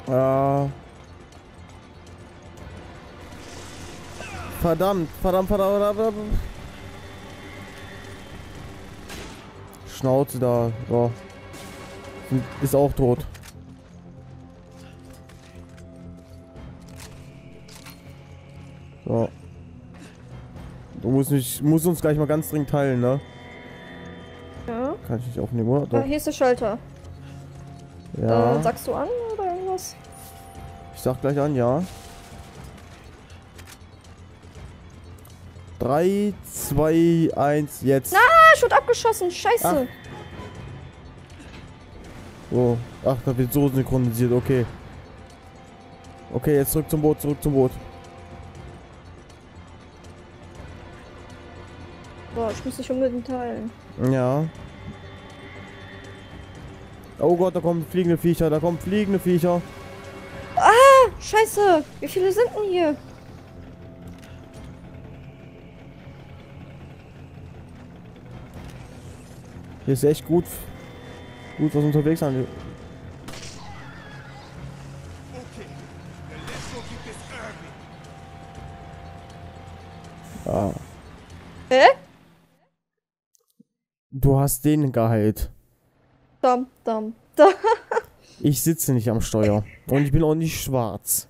Ja. Verdammt. Schnauze da. So. Ist auch tot. So. Du musst uns gleich mal ganz dringend teilen, ne? Ja. Kann ich nicht aufnehmen, oder? Doch. Ah, hier ist der Schalter. Ja. Sagst du an oder irgendwas? Ich sag gleich an, ja. 3, 2, 1, jetzt. Ah, ich wurde abgeschossen. Scheiße. So. Ach, da wird so synchronisiert, okay. Okay, jetzt zurück zum Boot, Boah, ich muss dich unbedingt teilen. Ja. Oh Gott, da kommen fliegende Viecher, Scheiße. Wie viele sind denn hier? Hier ist echt gut was unterwegs an. Ja. Hä? Du hast den geheilt. Dam. Ich sitze nicht am Steuer. Und ich bin auch nicht schwarz.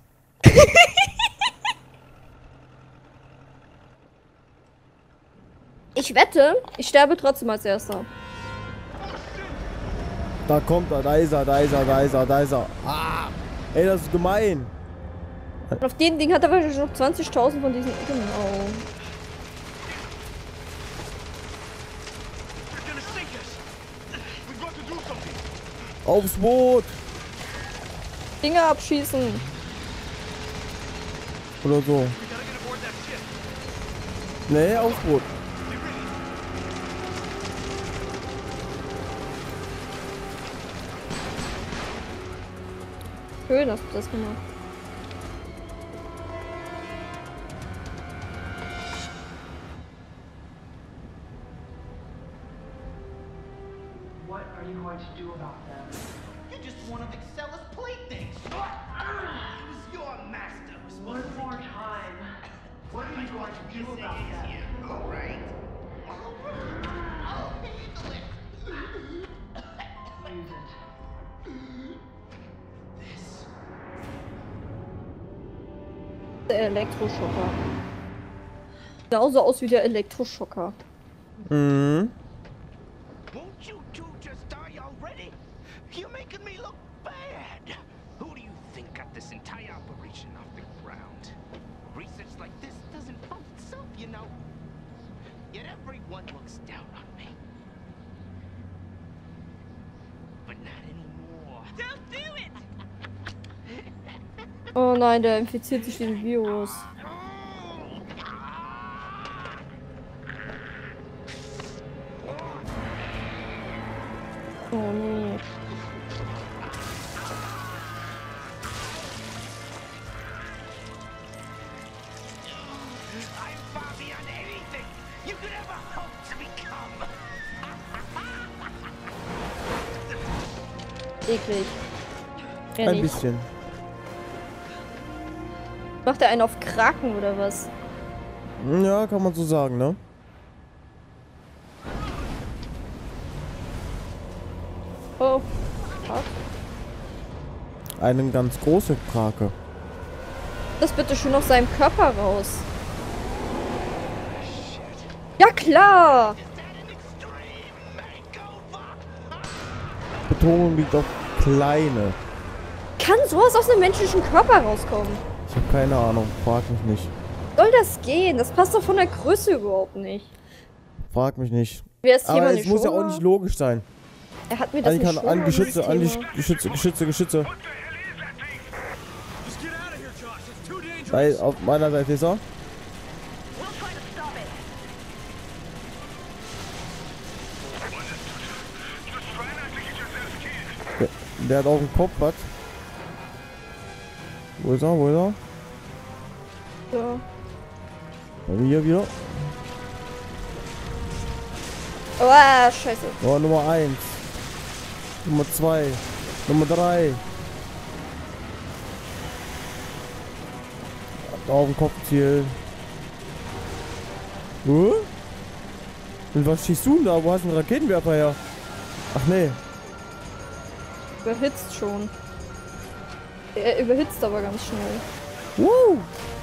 Ich wette, ich sterbe trotzdem als Erster. Da kommt er, da ist er. Ah! Ey, das ist gemein. Und auf dem Ding hat er wahrscheinlich noch 20.000 von diesen... Genau. Aufs Boot! Dinge abschießen. Oder so. Nee, aufs Boot. Schön hast du das gemacht. What are you going to do about them? You're just one of Excella's playthings. He was your master. One more time. What are you going to do about that? All right. I'll handle it. Use it. This. Der Elektroschocker. Genauso aus wie der Elektroschocker. Mhm. Won't you two just die already? You're making me look bad. Who do you think got this entire operation off the ground? Research like this doesn't fund itself, you know. Yet everyone looks down on me. But not anymore. Don't do it! Oh nein, der infiziert sich den Virus. Oh nee. I'm far beyond anything you could ever hope to become. Eklig. Ja, Ein nicht. bisschen. Macht er einen auf Kraken oder was? Ja, kann man so sagen, ne? Oh. Was? Eine ganz große Krake. Das bitte schön aus seinem Körper raus. Ja klar! Betonung liegt auf kleine. Kann sowas aus einem menschlichen Körper rauskommen? Ich habe keine Ahnung. Frag mich nicht. Soll das gehen? Das passt doch von der Größe überhaupt nicht. Frag mich nicht. Wer ist Aber jemand es muss ja auch nicht logisch sein. Er hat mir das An nicht schon Geschütze, mal an die erzählt. Geschütze. Bei, auf meiner Seite ist er. Der hat auch einen Kopf, was? Wo ist er? Ja. Bei mir wieder. Oh, scheiße. Oh, Nummer 1. Nummer 2. Nummer 3. Auf den Kopf zielen. Und was schießt du denn da? Wo hast du einen Raketenwerfer her? Ach nee. Überhitzt schon. Er überhitzt aber ganz schnell. Woo!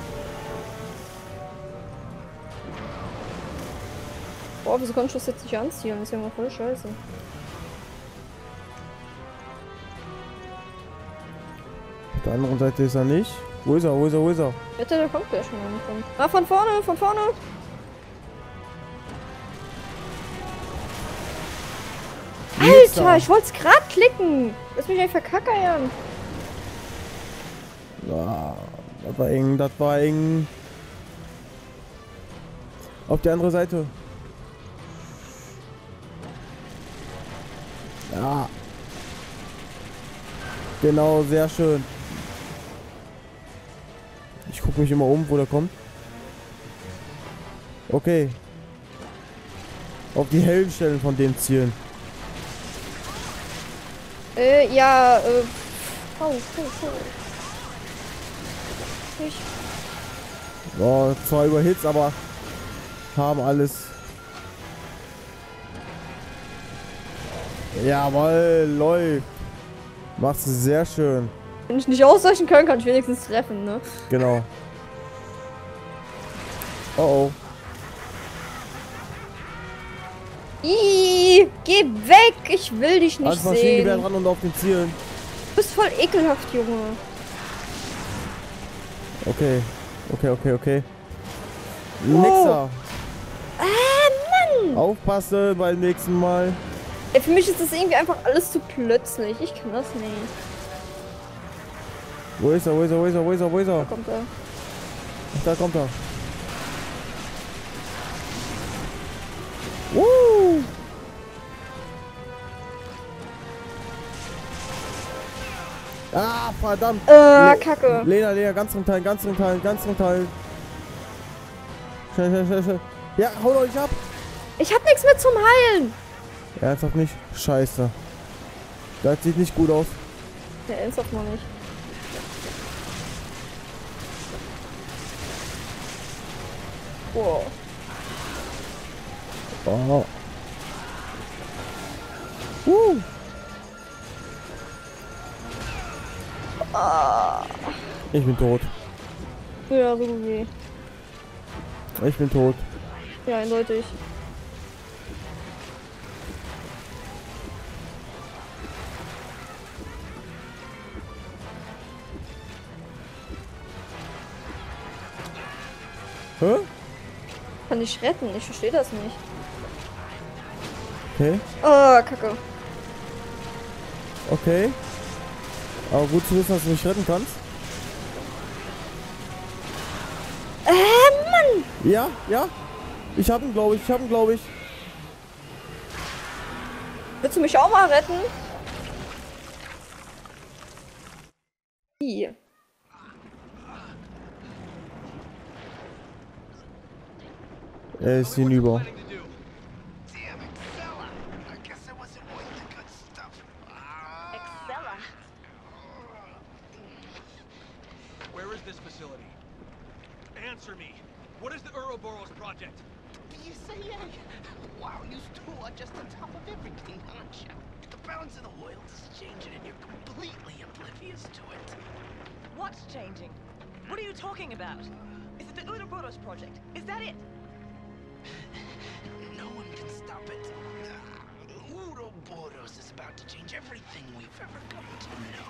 Boah, wieso kannst du das jetzt nicht anziehen? Das ist ja mal voll scheiße. Auf der anderen Seite ist er nicht. Wo ist er? Wo ist er? Wo ist er? Bitte, der kommt gleich schon angekommen. Ah, von vorne, von vorne! Alter, ich wollte es gerade klicken! Lass mich nicht verkackern! Ah, das war eng, das war eng. Auf der andere Seite. Ja. Genau, sehr schön. Ich gucke mich immer um, wo der kommt. Okay. Auf die hellen Stellen von den Zielen. Ja, Ich. Oh, zwar überhitzt, aber haben alles. Jawohl, läuft. Machst du sehr schön. Wenn ich nicht ausweichen kann, kann ich wenigstens treffen, ne? Genau. Oh oh. Ih, geh weg! Ich will dich nicht Als Maschinengewehr sehen. dran und auf den Zielen. Du bist voll ekelhaft, Junge. Okay. Okay. Wow. Nixer. Mann! Aufpassen beim nächsten Mal. Ey, für mich ist das irgendwie einfach alles zu plötzlich. Ich kann das nicht. Wo ist er? Wo ist er? Wo ist er? Wo ist er? Wo ist Da er? kommt er. Ach, da kommt er. Woo! Ah, verdammt. Kacke. Lena, ganz im Teil. Schnell. Ja, haut euch ab. Ich hab nichts mehr zum Heilen. Ernsthaft nicht? Scheiße. Das sieht nicht gut aus. Ja, ernsthaft noch nicht. Wow. Oh. Ich bin tot. Ja, so gut wie. Ich bin tot. Ja, eindeutig. Hä? Kann ich retten? Ich verstehe das nicht. Okay. Oh, Kacke. Okay. Aber gut zu wissen, dass du mich retten kannst. Mann! Ja. Ich hab ihn, glaube ich. Willst du mich auch mal retten? Wie? Er ist hinüber. Damn it, fella. I guess I wasn't worth the good stuff. Excella. Where is this facility? Answer me. What is the Ouroboros project? You say, wow, you two are just on top of everything, aren't you? The balance of the world is changing and you're completely oblivious to it. What's changing? What are you talking about? Is it the Ouroboros project? Is that it? No one can stop it. Ouroboros is about to change everything we've ever come to know.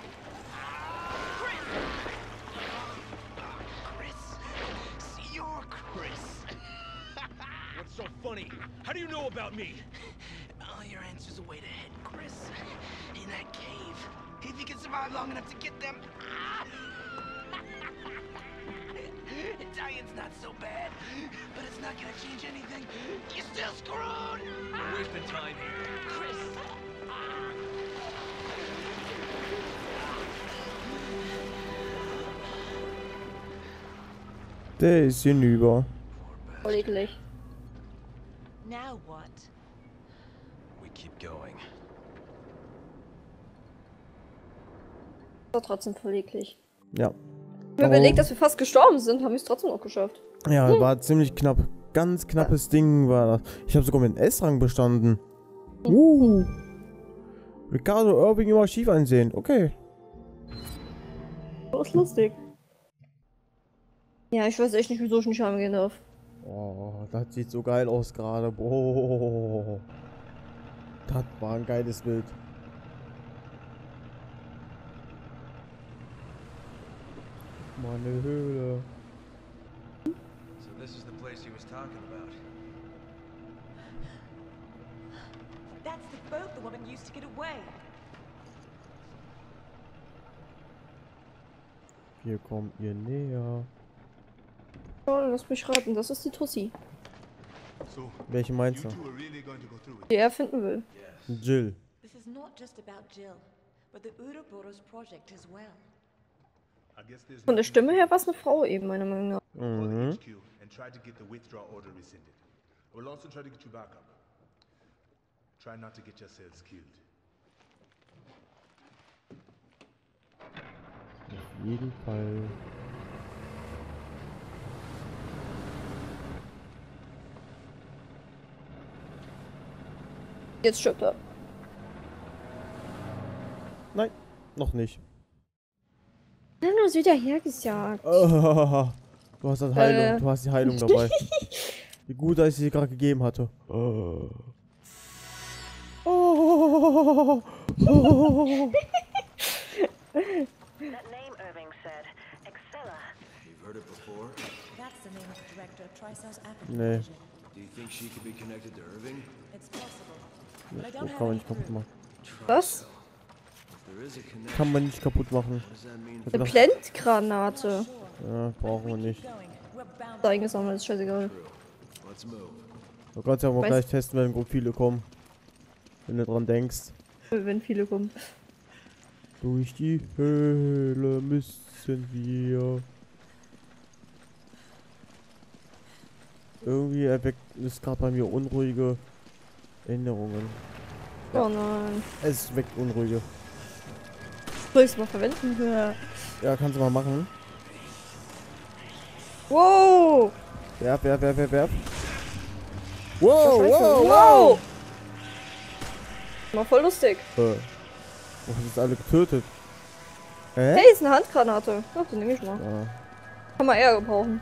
Chris? You're Chris. What's so funny? How do you know about me? All your answers are way ahead, Chris. In that cave. If you can survive long enough to get them. Italian's not so bad, but it's not gonna change anything. You're still screwed! We're wasting time here. Chris! Der ist hinüber. Voll eklig. Now what? We keep going. War trotzdem voll eklig. Ja. Wenn man überlegt, dass wir fast gestorben sind, haben wir es trotzdem noch geschafft. Ja, war ziemlich knapp. Ganz knappes Ding war das. Ich habe sogar mit dem S-Rang bestanden. Ricardo Irving im Archiv einsehen. Okay. Das ist lustig. Ja, ich weiß echt nicht, wieso ich nicht heimgehen darf. Oh, das sieht so geil aus gerade. Boah. Das war ein geiles Bild. Meine Höhle. So this is the place he was talking about. That's the boat the woman used to get away. Hier kommt ihr näher. Oh, lass mich raten, das ist die Tussi, So, Welche meinst you du? two are really going to go through it? die er finden will. Jill. This is not just about Jill, but the Ouroboros project as well. I guess there's Von der nothing Stimme her war es eine Frau eben, meiner Meinung nach. Call Mhm. the HQ and try to get the withdrawal order rescinded. We'll also try to get you back up. Try not to get yourselves killed. Auf jeden Fall. Jetzt stirbt er. Nein, noch nicht. Dann hast du wieder hergesagt. Du hast das Heilung, du hast die Heilung dabei. Wie gut, dass ich sie gerade gegeben hatte. That name Irving said, Excella. You've heard it before? That's the name of the director of Tricel's Africa Nee, division. Do you think she could be connected to Irving? It's possible. But I don't das have kann man any nicht kaputt proof. machen. Was? If there is a connection, Kann man nicht kaputt machen. what does that mean Ich for Eine hab Blendgranate. Ja, brauchen wir nicht. Going. We're bound. Ist eingesammelt, ist scheißegal. Let's move. Du kannst ja mal Weiß- gleich testen, wenn gut viele kommen. Wenn du dran denkst. Wenn viele kommen. Durch die Höhle müssen wir. Irgendwie erweckt es gerade bei mir unruhige Erinnerungen. Oh nein. Es weckt unruhige. Soll ich es mal verwenden? Ja. Ja, kannst du mal machen. Wow! Werf. Wow, Scheiße. Wow! War voll lustig. Oh, sind alle getötet. Hä? Hey, ist eine Handgranate. Ach, die nehme ich mal. Ja. Kann man eher gebrauchen.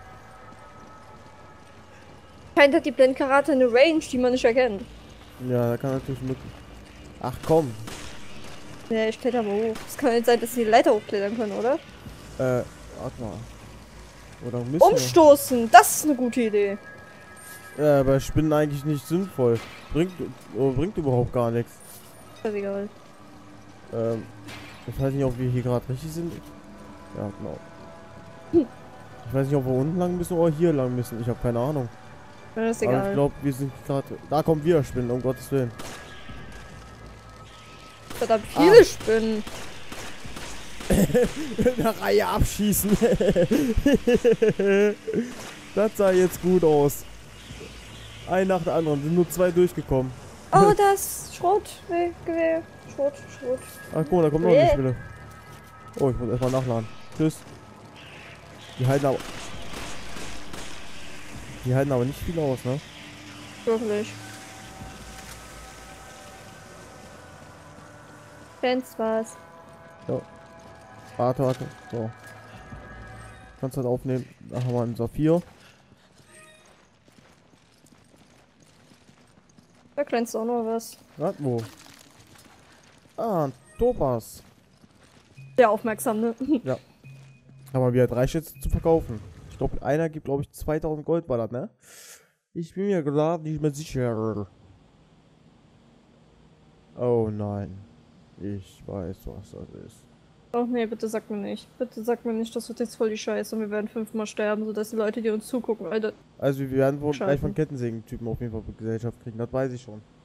Scheint hat die Blendgranate eine Range, die man nicht erkennt. Ja, da kann natürlich mit. Ach komm. Ja, ich kletter mal hoch. Es kann nicht sein, dass sie die Leiter hochklettern können, oder? Warte mal. Oder müssen Umstoßen! Das ist eine gute Idee. wir? Ja, aber Spinnen eigentlich nicht sinnvoll. Bringt überhaupt gar nichts. Scheißegal. Ich weiß nicht, ob wir hier gerade richtig sind. Ja, genau. Ich weiß nicht, ob wir unten lang müssen oder hier lang müssen. Ich habe keine Ahnung. Ja, ist Aber ich egal. glaube, wir sind gerade. Da kommen wieder Spinnen, um Gottes Willen. Verdammt viele Spinnen. In der Reihe abschießen. Das sah jetzt gut aus. Ein nach der anderen. Sind nur 2 durchgekommen. Oh, das Schrotgewehr. Schrot. Ach guck mal, da kommt noch eine Spinne. Oh, ich muss erstmal nachladen. Tschüss. Die halten aber nicht viel aus, ne? Wirklich. Fans was. Ja. Warte. So. Kannst halt aufnehmen. Da haben wir einen Saphir. Da glänzt auch noch was. Warte, wo? Ah, ein Topaz. Sehr aufmerksam, ne? Ja. Haben wir wieder 3 Schätze zu verkaufen. Ich glaube, einer gibt, glaube ich, 2000 Gold war das, ne? Ich bin mir gerade nicht mehr sicher. Oh nein. Ich weiß, was das ist. Oh nee, bitte sag mir nicht. Bitte sag mir nicht, das wird jetzt voll die Scheiße und wir werden 5-mal sterben, sodass die Leute, die uns zugucken, Alter. Also wir werden wohl gleich Scheiße. von Kettensägen-Typen auf jeden Fall Gesellschaft kriegen, das weiß ich schon.